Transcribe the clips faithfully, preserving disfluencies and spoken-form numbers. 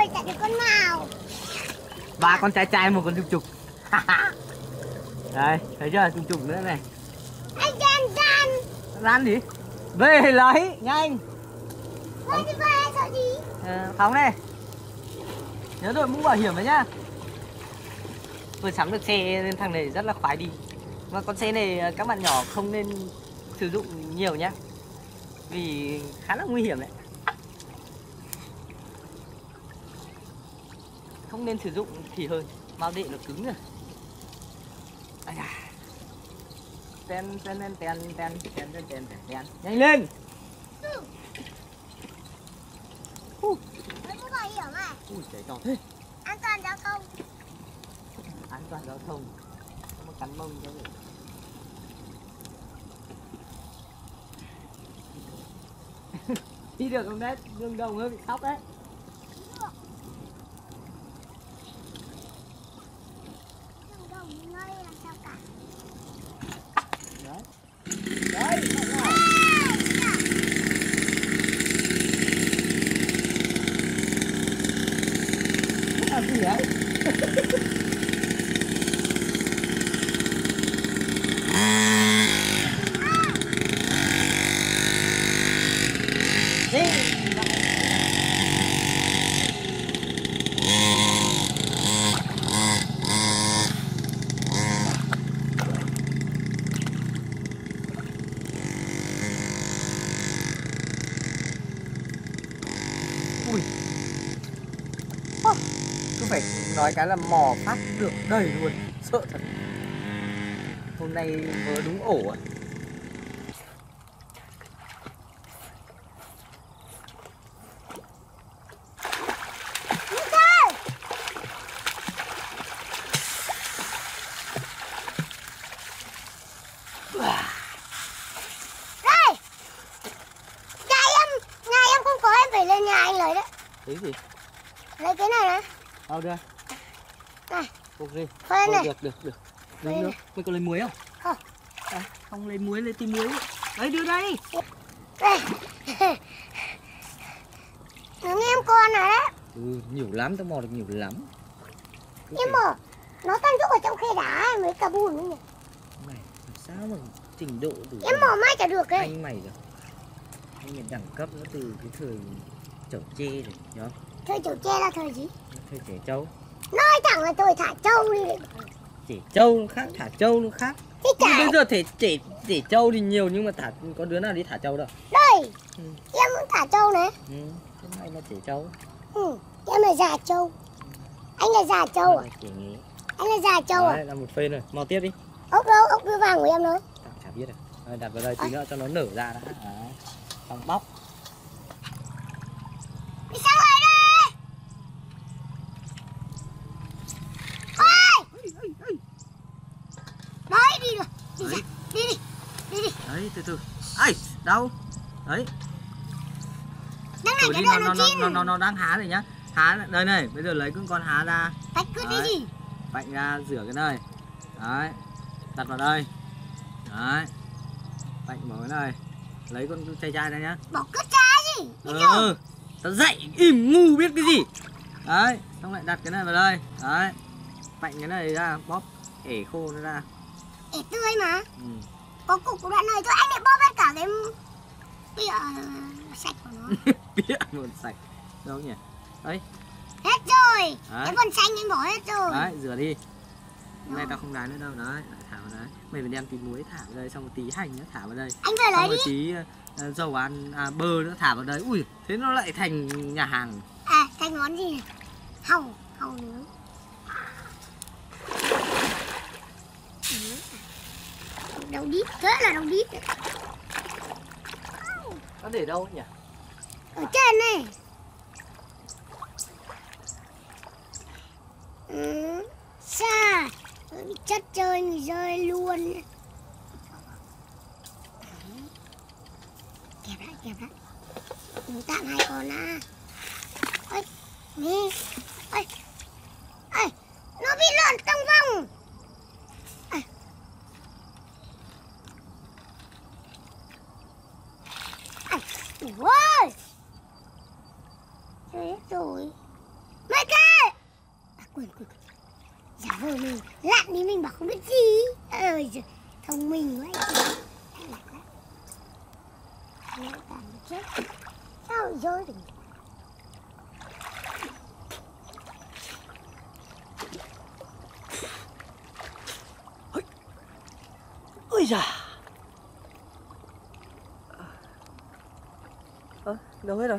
ơi, chạy được con nào? Ba con trai trai, một con trùng trục. Đây, thấy chưa, trùng trục nữa này. Anh gian gian. Gian gì? Về lấy, nhanh. Về thì về, sợ gì? À, phóng này. Nhớ đội mũ bảo hiểm đấy nhá. Vừa sắm được xe nên thằng này rất là khoái đi. Mà con xe này các bạn nhỏ không nên sử dụng nhiều nhá, vì khá là nguy hiểm đấy. Không nên sử dụng thì hơn, bao đệ nó cứng rồi. Ai da. Ten ten ten ten ten ten ten ten ten. Nhanh lên. Mũ bảo hiểm à? Ui trời to thế. An toàn giao thông. An toàn giao thông. Nó cắn mông cho vậy. Đi được không đấy? Dương Đồng hơi bị khóc đấy. Dương Đồng nơi làm sao cả. Đấy. Đấy, nào. Làm gì đấy? Ui. Cứ phải nói cái là mò phát được đầy luôn, sợ thật. Hôm nay vừa đúng ổ à. Cái gì? Lấy cái này này. Đâu đưa. Này. Ok. Phơi này. Được, được, được. Được, được. Mày có lấy muối không? Không. À, không lấy muối, lấy tí muối. Đấy, đưa đây. Đây. Nó nghe em con này đấy. Ừ, nhiều lắm, tao mò được nhiều lắm. Cứ nhưng phải... mà nó tan rút ở trong khe đá mới cả bùn nữa nhỉ. Này, sao mà trình độ từ em mò mai chả được ấy. anh mày rồi. Anh mày đẳng cấp nó từ cái thời chở tre rồi, nhớ không? Thời chở tre là thời gì? Thời trẻ trâu. Nói thẳng là tôi thả trâu đi. Trẻ trâu nó khác, thả trâu nó khác. Thế chả... bây giờ thể trẻ trẻ trâu thì nhiều nhưng mà thả có đứa nào đi thả trâu đâu. Đây, ừ. em cũng thả trâu này. Ừ, thế này là trẻ trâu. Ừ, em là già trâu. Anh là già trâu à? Anh là già trâu à? Đấy, là một phê rồi, mau tiếp đi. Ốc đâu, ốc đưa vàng của em đâu? Chả biết rồi. Rồi, đặt vào đây tí nữa cho nó nở ra đã. Đấy. Xong bóc. Đi sang lại đi. Ôi! Đấy, đi rồi. Đi ra. Đi đi. Đi đi. Đấy, từ từ. Ai, đâu? Đấy. Đang này cái nó, đồ nó, nó chín. nó, nó, nó đang há rồi nhá. Há, đây này, bây giờ lấy cái con há ra. Tách cứ cái gì? Vạch ra, rửa cái này. Đấy. Đặt vào đây. Đấy. Vạch bỏ cái này. Lấy con chai chai ra nhá. Bỏ cứt chai gì? Ừ. Tao dạy im ngu biết cái gì. Đấy, xong lại đặt cái này vào đây. Đấy. Vạch cái này ra, bóp ể khô nó ra. Ể tươi mà. Ừ. Có cục của đoạn này thôi, anh lại bóp hết cả cái bịa sạch của nó. Bịa còn sạch. Đâu nhỉ? Đấy. Hết rồi. Đấy. Cái phần xanh anh bỏ hết rồi. Đấy, rửa đi. Hôm nay tao không đá nữa đâu. Đấy, thả vào đấy. Mày phải đem tí muối thả vào đây, xong một tí hành nữa thả vào đây. Anh về lấy xong đi. một tí uh, dầu ăn à, bơ nữa thả vào đấy. Ui, thế nó lại thành nhà hàng. À, thành món gì này? Hàu, hàu nướng. Đầu đít, thế là đầu đít. Nó để đâu nhỉ? Ở trên này. Ừ, xa. Bị chất chơi người rơi luôn. Kẹp lại, kẹp lại. Mình tạm hai con á. Ôi, nè. Ôi, ôi, nó bị lộn trong vòng. Ôi. Ôi, ôi. Chết rồi. Quên quên. Giả vờ mình lặn đi mình bảo không biết gì. Ơi giời, thông minh quá. Anh lạc lắm. Mẹ toàn chết. Sao lại rơi được? Ôi giời. Ơ, đâu hết rồi?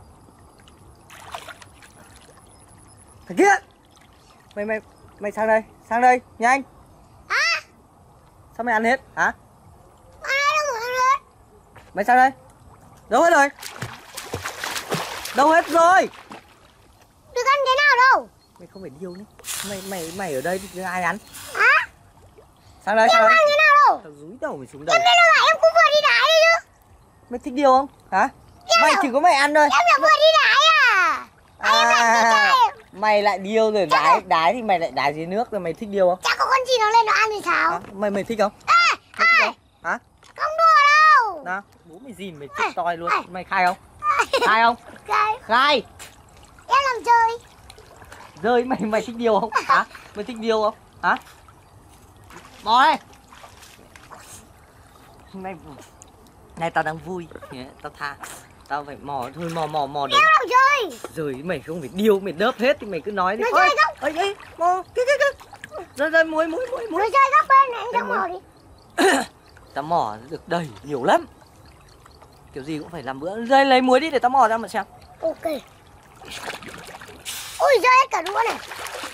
Thằng kia. Mày mày mày sang đây, sang đây, nhanh. À? Sao mày ăn hết hả? Ai đâu mà ăn hết? Mày sang đây. Đâu hết rồi? Đâu hết rồi? Được ăn thế nào đâu? Mày không phải điêu nhé. Mày mày mày ở đây thì ai ăn? Hả? Sang đây, Em sang ăn đây. thế nào đâu? Tao dúi đầu mày xuống đây. Em đây là em cũng vừa đi đái đấy chứ. Mày thích điêu không? Hả? Em Mày đâu? chỉ có mày ăn thôi. Em là vừa đi đái à? À, mày lại điêu rồi đái, đái thì mày lại đái dưới nước rồi mày thích điêu không? Chả có con gì nó lên nó ăn thì sao? Hả? Mày mày thích không? Ê, Mày thích ê, không? Hả? không đùa đâu. Nào, bố mày dìm mày chết Ê, toi luôn. ê. Mày khai không? Khai không? Cái, Khai. em làm chơi. Rơi mày mày thích điêu không? Hả? Mày thích điêu không? Hả? Bò đây. Này, này tao đang vui, tao tha. Tao phải mò thôi, mò mò mò đấy. Em làm chơi. Rồi mày không phải điêu, mày đớp hết thì mày cứ nói đi. Nó chơi không? Ơi ơi, mò, kia kia kia. Rồi rồi muối muối muối muối. Nó chơi góc bên này, anh Đây, cho muối. mò đi. Tao mò được đầy nhiều lắm. Kiểu gì cũng phải làm bữa. Đây lấy muối đi để tao mò ra mà xem. Ok. Ui rơi hết cả đũa này.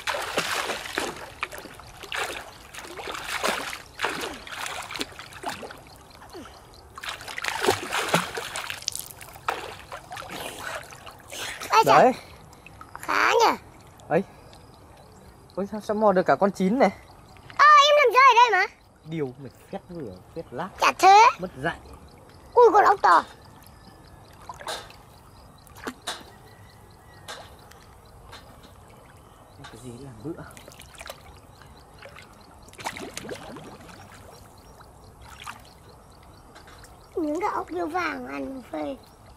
Ê chà, Đấy. khá nhỉ. Ấy. Ôi sao sao mò được cả con chín này. Ơ em làm chơi ở đây mà. Điều mày phét vừa phét lát Chả thế. mất dạy. Ui con ốc to. Cái gì làm bữa. Miếng cả ốc biêu vàng ăn phê.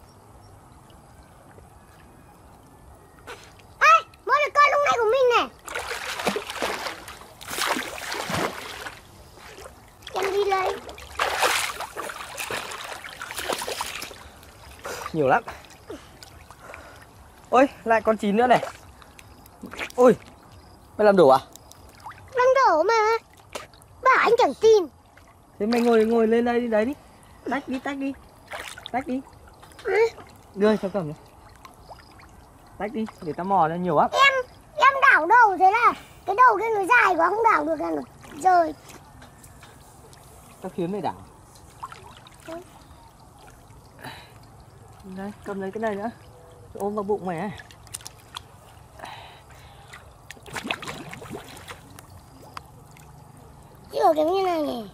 Ê, mới được con lúc này của mình này. Em đi lấy. Nhiều lắm. Ôi lại con chín nữa này. Ôi mày làm đủ à? Đang đổ mà. Bảo anh chẳng tin. Thế mày ngồi ngồi lên đây đi đấy đi. Tách đi tách đi. Tách đi. Ừ. Đưa cho cầm này. Tách đi để tao mò ra nhiều lắm. Em em đảo đầu thế là cái đầu kia nó dài quá không đảo được là nó rơi. Tao khiến mày đảo. Ừ. Đây cầm lấy cái này nữa. Ôm vào bụng mày ấy. Kiểu kiểu như này nhỉ.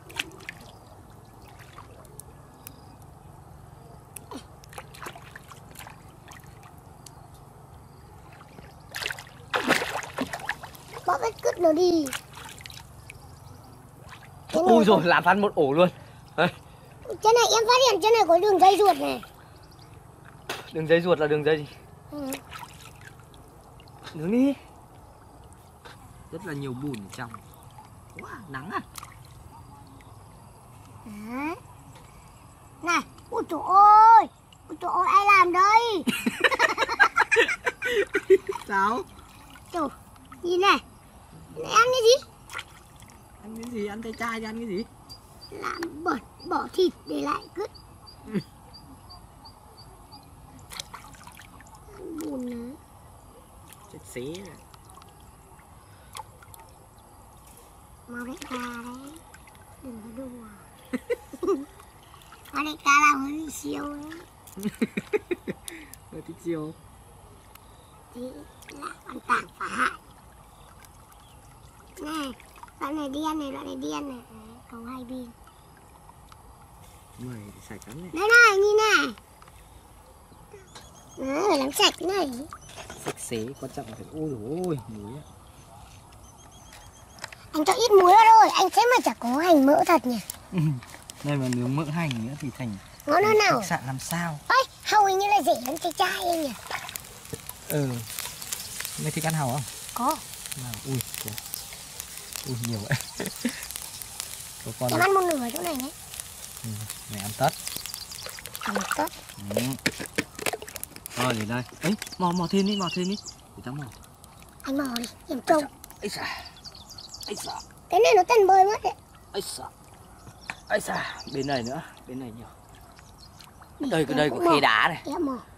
Bỏ vết cứt nó đi. Cái này Ui rồi làm phát một ổ luôn. Đây. Trên này em phát hiện trên này có đường dây ruột này. Đường dây ruột là đường dây gì? Ừ. Nướng đi. Rất là nhiều bùn ở trong. Wow, nắng à? Đấy. Này, ôi trời ơi. Ôi trời ơi, ai làm đây? Sao? Trời, nhìn này. Này ăn cái gì? Ăn cái gì? Ăn tay chai ăn cái gì? Làm bẩn, bỏ thịt để lại cứt. Ừ. Ăn bùn nữa. Chết xế rồi. Mau đại ca đấy. Đừng có đùa. Mau đại ca làm hơi siêu đấy. Tôi thích siêu. Thì là con tảng phá hại. Này, đoạn này đen này, đoạn này đen này. Đấy, cầu hai bên. Mày thì sạch lắm này. Đây này, nhìn này. Đấy, phải làm sạch cái này. Sạch xế, quan trọng là phải... Ôi dồi ôi, muối ạ. Anh cho ít muối vào thôi, anh thấy mà chả có hành mỡ thật nhỉ. Ừ. Đây mà nướng mỡ hành nữa thì thành... Ngon hơn nào? Khách sạn làm sao? Ôi, hàu hình như là rẻ hơn chai chai anh nhỉ. Ừ. Mày thích ăn hàu không? Có. Nào, ui, kìa. Ui, nhiều vậy. Có con em ăn một nửa chỗ này nhé. Ừ, này ăn tất. Ăn một tất. Ừ. Rồi, để đây. Ấy, mò, mò thêm đi, mò thêm đi. Để tao mò. Anh mò đi, em trông. Ây xà. Ây xà. Cái này nó tên bơi mất đấy. Ây xà. Ây xà. Bên này nữa, bên này nhiều. Đây, cái đây có khe đá này. Em mò.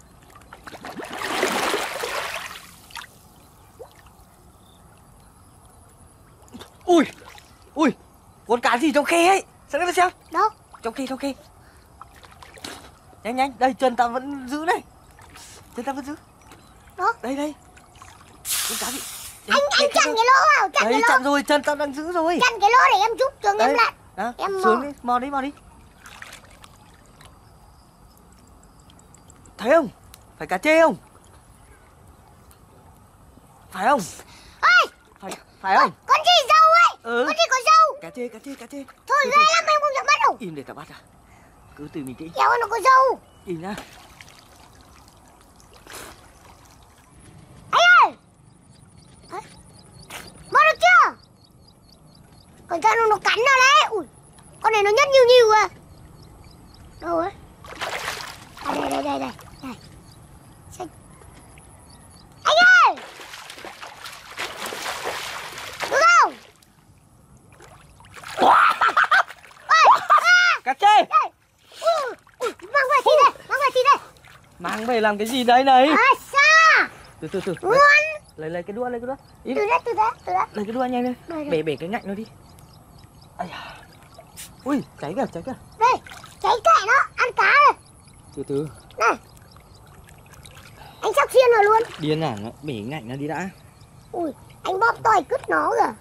Ui, ui, con cá gì trong khe ấy? Sao nó xem? Đâu? Trong khe, trong khe. Nhanh nhanh, đây chân tao vẫn giữ này. Chân tao vẫn giữ. Đó. Đây đây. Con cá gì? Anh anh chặn cái lỗ vào, chặn Đấy, cái lỗ. chặn rồi, chân tao đang giữ rồi. Chặn cái lỗ để em giúp xuống em lại. Đó, Em mò. xuống đi, mò đi, mò đi. Thấy không? Phải cá chê không? Phải không? Ôi! Phải, phải không? Con gì dâu ấy? Ừ. Con gì có dâu? Cá chê, cá chê, cá chê. Thôi ghê lắm em không được bắt đâu. Im để tao bắt à. Cứ từ bình tĩnh. Kéo nó có dâu. Im nhá. Anh ơi! Hả? Bắt được chưa? Cẩn thận nó cắn nó đấy. Ui, con này nó nhắt nhiều nhiều à. Đâu ấy? À đây đây đây đây. Đây. Sao... Anh ơi! Được không? Cá chê. Đây. Ui, ui, mang về thì đây, mang về thì đây. Mang về làm cái gì đấy này? À xa. Từ từ từ. Ngon. Lấy lấy cái đũa, lấy cái đũa. Ý. Từ đấy, từ đấy, từ đấy. Lấy cái đũa nhanh lên. Đây, đây. Bể bể cái ngạnh nó đi. Ây da. Ui, cháy kìa, cháy kìa. Đây, cháy kệ nó, ăn cá này. Từ từ. Này. Anh sắp xiên rồi luôn. Điên à, nó bể ngạnh nó đi đã. Ui, anh bóp tỏi cứt nó kìa.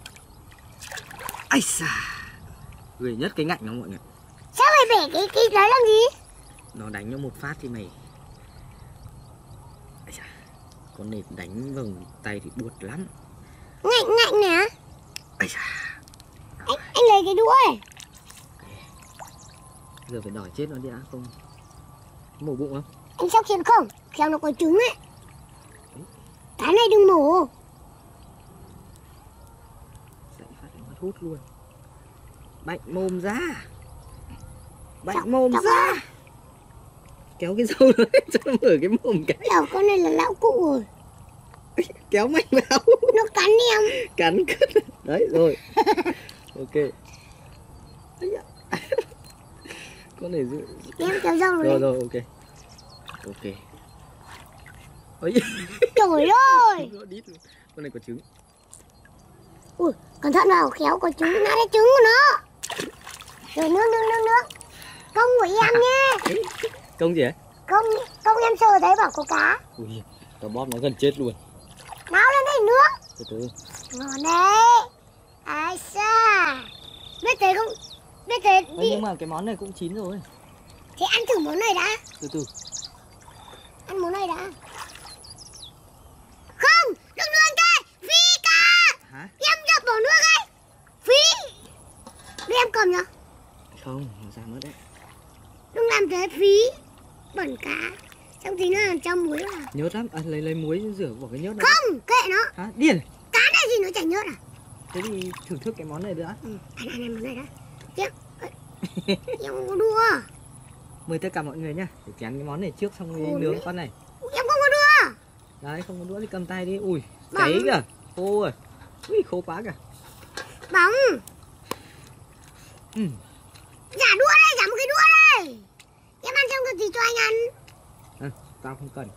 Ây da. Ghê nhất cái ngạnh nó mọi người. Sao mày bể cái cái đấy làm gì? Nó đánh nó một phát thì mày. Ây da. Con này đánh vào tay thì buốt lắm. Ngạnh ngạnh nè. Ây da. Anh, anh lấy cái đũa này. Giờ phải đòi chết nó đi đã không. Mổ bụng không? Anh sắp xiên không? Khéo nó có trứng ấy. Cái này đừng mổ. Dậy phát nó hút luôn. Bạnh mồm ra. Bạnh mồm chọc ra. ra. Kéo cái dâu nó cho nó mở cái mồm cái. Lão con này là lão cụ rồi. Kéo mạnh vào. Nó cắn em. Cắn cất. Đấy rồi. Ok. Con này giữ. Em kéo dâu Rồi rồi. rồi ok. Ok. Ôi. Trời ơi. Nó đít luôn. Con này có trứng. Ui, cẩn thận vào, khéo có trứng, nát cái trứng của nó. Rồi nước nước nước nước. Công của em nhé. Công gì ấy? Công, công em sờ thấy bảo có cá. Ui, tao bóp nó gần chết luôn. Náo lên đây nước. Từ từ. Ngon đấy. Ai xa. Biết thế không? Biết thế Ơ, đi. nhưng mà cái món này cũng chín rồi. Thì ăn thử món này đã. Từ từ. Ăn món này đã. Không, đừng đưa anh đây. Phi cá. Hả? Em đập vào nước ấy. Phi. Đưa em cầm nhá. Không, nó ra mất đấy. Đừng làm thế phí. Bẩn cá. Xong tí nữa làm cho muối vào. Nhớt lắm. À, lấy lấy muối rửa bỏ cái nhớt này. Không, kệ nó. Hả? Điên. Cá này gì nó chảy nhớt à? Thế thì thưởng thức cái món này nữa. Ừ, ăn ăn ăn món này đã. Tiếp. Em không có đua. Mời tất cả mọi người nhá. Để chén cái món này trước xong rồi Ôi nướng đấy. con này. Em không có đua. Đấy, không có đũa thì cầm tay đi. Ui, Bỏng. cháy kìa. Khô rồi. Ui, khô quá kìa. Bóng. Ừ. Giả đua đây, giả một cái đua đây. Em ăn xong rồi thì cho anh ăn. À, tao không cần.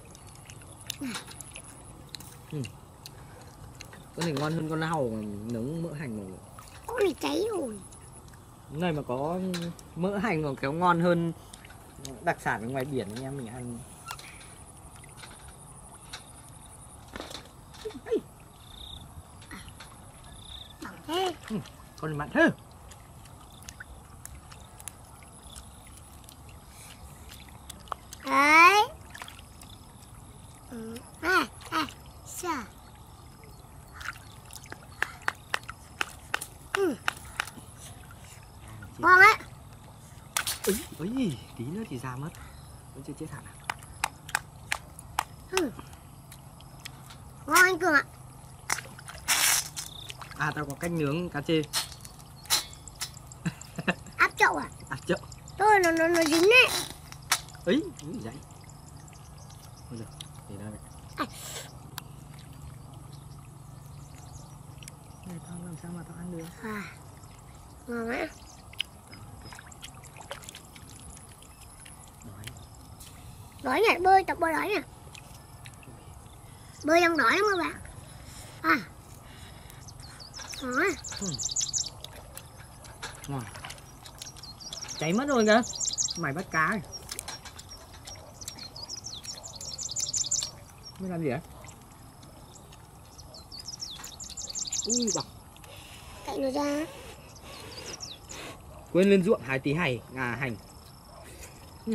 Ừ. Con này ngon hơn con hàu mà nướng mỡ hành rồi. Con này cháy rồi. Cái này mà có mỡ hành còn kéo ngon hơn đặc sản ở ngoài biển anh em mình ăn. Bỏng thế. Ừ, con này mặn thế. Đấy. Ừ. À, à, sao? Ừ. Ngon đấy. Ôi, ôi, tí nữa thì ra mất. Vẫn chưa chết hẳn à? Ừ. Ngon anh Cường ạ. À tao có cách nướng cá chê. Áp chậu à? À chợ. Thôi nó nó nó dính đấy. Ấy, cái gì vậy? Thôi được, để đây này. À. Này tao làm sao mà tao ăn được? À, ngon á. Đói. Đói nhỉ, bơi tập bơi đói nhỉ. Bơi đang đói lắm các bạn. À, ngon á. Ừ. Ngon. Cháy mất rồi kìa. Mày bắt cá này. Mày làm gì vậy? Ui bọc. Cậy nó ra. Quên lên ruộng hái tí hành, à hành. Ừ.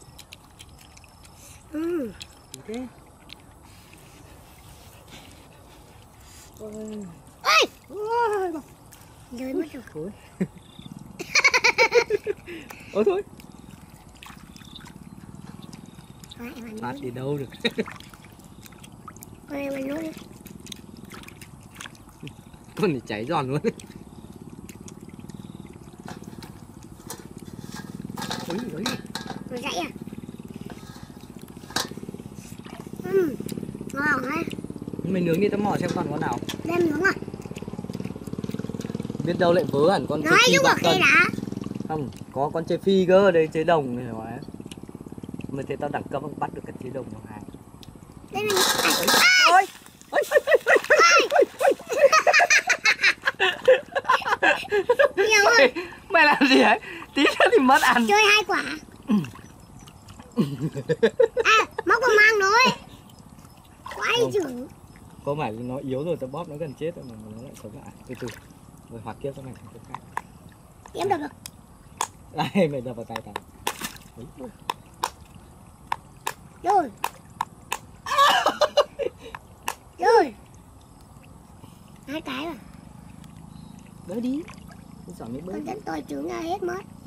Ừ. Thế. Ôi. Ôi, Ôi bọc. rơi mất rồi. Thôi. Ôi thôi. Thôi em ăn Bắt nuốt đi đi. đâu được. Thôi em ăn nuốt đi. Con thì cháy giòn luôn. Ôi ôi. Nó dậy à? Ừ, ngon ha. Mày nướng đi tao mò xem còn con nào. Đem nướng à? Biết đâu lại vớ hẳn con Nói phi giúp bạc một cân. cái đã. Không, có con chơi phi cơ đây, chơi đồng này rồi. Mà thế tao đẳng cấp không bắt được cái chơi đồng nào hai. Đây mình... À, Ôi. Ôi. nhiều ơi. Mày làm gì ấy? Tí nữa thì mất ăn. Chơi hai quả. À, móc vào mang rồi. Quay Không. chữ. Có phải nó yếu rồi tao bóp nó gần chết rồi mà nó lại sống lại. Từ từ. Rồi hoạt kiếp cho mày cái khác. Em đập được. Đây mày đập vào tay tao. Rồi. Rồi. Hai cái rồi. Bơi đi. Con giỏi mới bơi. Con dẫn tôi trứng ra hết mất.